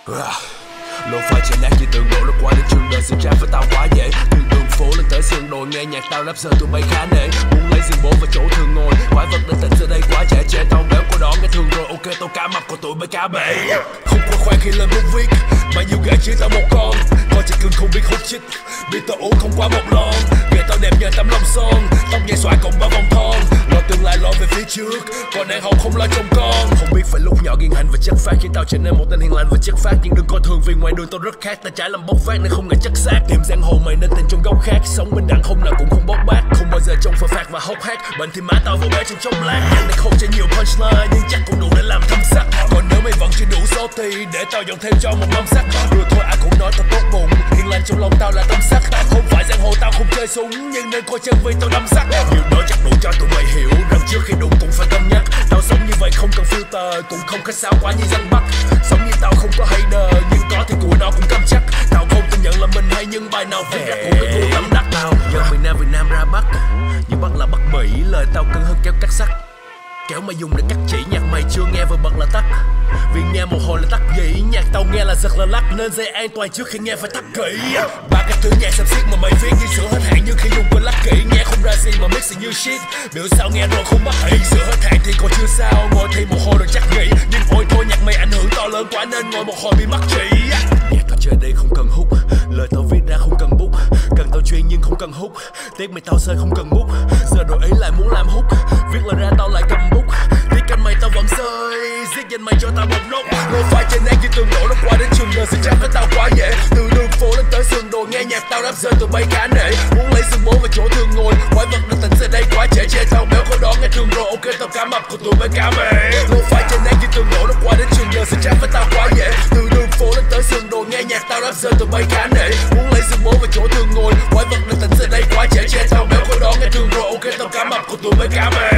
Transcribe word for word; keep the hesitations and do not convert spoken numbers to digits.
Lộ phai chạy nát như tượng đổ nó qua đến trường đời. Sự rap với tao quá dễ, từ đường phố lên tới sườn đồi. Nghe nhạc tao rapper tụi bay khá nể. Muốn lấy giường bố và chỗ thường ngồi. Quái vật đến tỉnh giờ đây quá trẻ. Chê tao béo của đó nghe thường rồi. Ok tao cá mập của tụi bay cá bể. Không có khoan khi lên bút viết, mà nhiều gã chỉ tao một con. Con chỉ cưng không biết hút chích, biết tao uống không quá một lon. Nghề tao đẹp nhờ tấm lòng son, tóc nhẹ xoài cộng ba vòng thon. Lo tương lai lo về phía trước, còn đàn hậu không lo trông con. Không biết phải lúc nhỏ ghiền hành và chất phát khiến tao trở nên một tên hiền lành và chất phát. Nhưng đừng coi thường vì ngoài đường tao rất khác. Ta trái làm bốc phát nên không ngại chất xác. Tìm giang hồ mày nên tình trong góc khác. Sống bình đẳng không nào cũng không bóc bát. Không bao giờ trông phờ phạc và hốc hác. Bệnh thì má tao vào bé trên trong lát. Nhạc này không chơi nhiều punchline nhưng chắc cũng đủ để làm thâm sắc. Còn nếu mày vẫn chưa đủ số thì để tao dọn thêm cho một mâm sắc. Đùa thôi ai cũng nói tao tốt bụng, hiền lành trong lòng tao là tâm sắc. Không phải giang hồ tao không chơi súng nhưng nên coi chân vì tao đâm sắc. Điều đó chắc đủ cho tụi mày hiểu rằng trước khi đụng cũng phải cân nhắc. Tao sống như vậy không cần filter, cũng không khách sáo quá như dân Bắc. Sống như tao không có hater, nhưng có thì tụi nó cũng căm chắc. Tao không tin nhận là mình hay nhưng bài nào viết ra cũng cái gu tâm đắc. Tao dân miền Nam Việt Nam ra Bắc, nhưng Bắc là Bắc Mỹ, lời tao cân hơn kéo cắt sắt. Kéo mà dùng để cắt chỉ, nhạc mày chưa nghe vừa bật là tắt. Vì nghe một hồi là tắt dĩ, nhạc tao nghe là giật là lắc. Nên dây an toàn trước khi nghe phải tắt kỹ. Ba cái thứ nhạc sắp xiết mà mày viết như sửa hết hạn, nhưng khi dùng quên lắc kỹ. Nghe không ra gì mà mix như shit, biểu sao nghe rồi không bắt ý. Sửa hết hạn thì còn chưa sao, ngồi thì một hồi rồi chắc nghĩ. Nhưng ôi thôi nhạc mày ảnh hưởng to lớn quá nên ngồi một hồi bị mắc chỉ. Nhạc tao chơi đây không cần hút, lời tao viết ra không cần bút. Cần tao chuyên nhưng không cần hút, tiếc mày tao sơi không cần bút. Giờ đổi ý lại muốn làm hút, viết lời ra tao lại cầm bút. Tiếc canh mày tao vẫn sơi, giết danh mày cho tao một nốt. Lô phai trên nát như tường đổ nó qua đến trường đời. Sự trap với tao quá dễ, từ đường phố lên tới sườn đồi. Nghe nhạc tao rap rơi tụi bay cá nể. Muốn lấy giường bố và chỗ thường ngồi. Quái vật đến tỉnh giờ đây quá trễ. Chê tao béo có đó nghe thường rồi. Ok tao cá mập của tụi bay cá bể. Lô phai trên nát như tường đổ nó qua đến trường đời. Sự trap với tao quá dễ, từ đường phố lên tới sườn đồi. Nghe nhạc tao rap rơi tụi bay cá nể. Muốn lấy giường bố và chỗ thường ngồi. Quái vật đến tỉnh giờ đây quá trễ. Chê tao béo có đó nghe thường rồi. Ok tao cá mập của tụi bay cá bể.